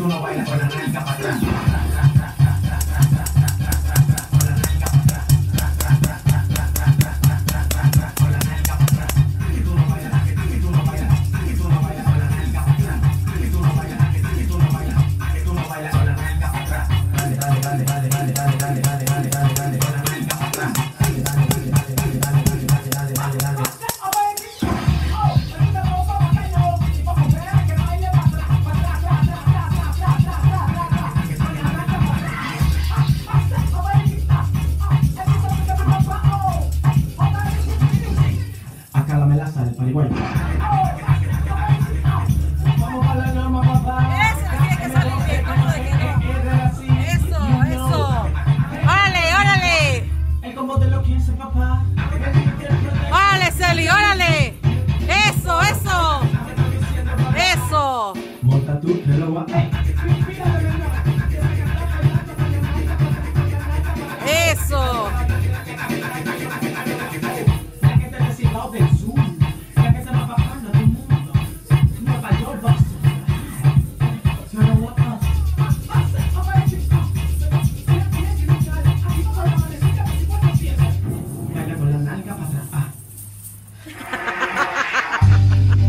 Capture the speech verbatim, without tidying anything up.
tú no bailas con la nalga para atrás. Acá la melaza del pariguayo. Vamos a la norma, papá. Eso, tiene que salir bien, ¿cómo de que no? Eso, eso. Órale, órale. Es como de los quince, papá. Órale, Celi, órale.